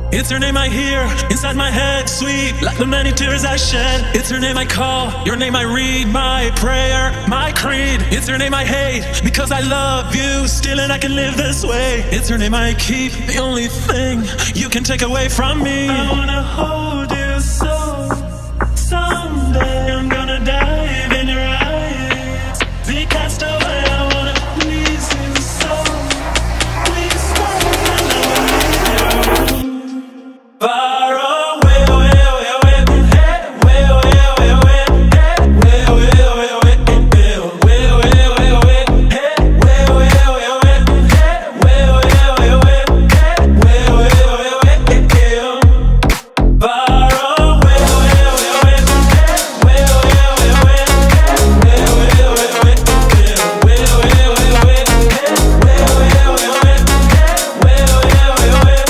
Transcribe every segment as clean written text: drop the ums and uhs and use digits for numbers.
It's her name I hear inside my head, sweet like the many tears I shed. It's her name I call, your name I read, my prayer, my creed. It's her name I hate because I love you still and I can live this way. It's her name I keep, the only thing you can take away from me. I wanna hold you so someday I'm gonna dive in your eyes, be cast away. I wanna please you so, please stay and I will leave you. Far away, away, away, away, hey, way, way, way, way, hey, way, way, way, way, hey, way, way, way, way, hey, way, way, way, way, hey, way, way, way, way, hey, way, way, way, way, hey, far away, way, way, way, hey, way, way, way, way, hey, way, way, way, way, way, way, way, way, way, hey, way, way, way, way, hey, way, way, way, way, way,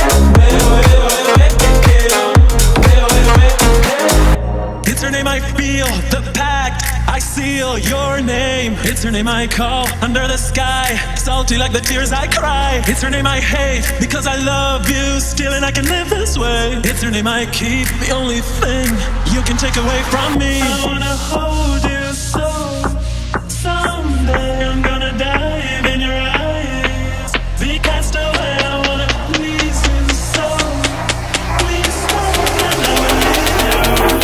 it's her name I feel, the pact I seal, your name. It's her name I call under the sky, salty like the tears I cry. It's her name I hate because I love you still and I can live this way. It's her name I keep, the only thing you can take away from me. I wanna hold you so someday I'm gonna dive in your eyes, be cast away. I wanna please you so, please stay and I will leave you.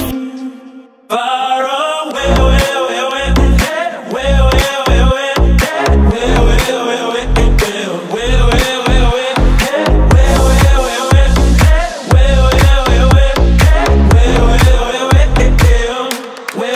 Far away, away, away, away, hey, way, way, way, way, hey, way, way, way, way, hey, way, way, way, way, hey, way, way, way, way, hey, way, way, way, way, hey, way, way, way, way, hey, way, way, way, hey, way, way, way, way, hey, way, way, way, way, hey, way, way, way, way, hey, way, way, way, way, hey, way, way, way, way,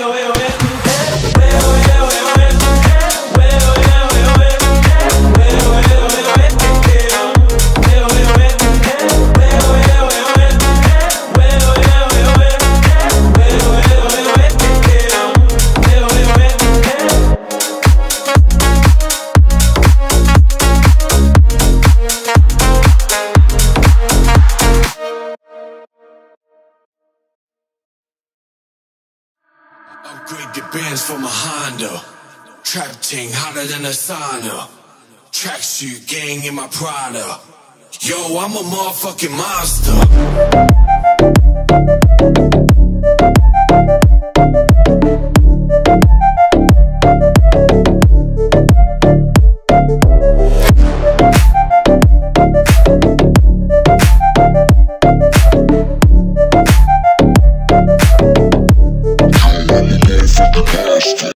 upgrade the bands from a Honda. Trap ting hotter than a sauna. Tracksuit gang in my Prada. Yo, I'm a motherfucking monster.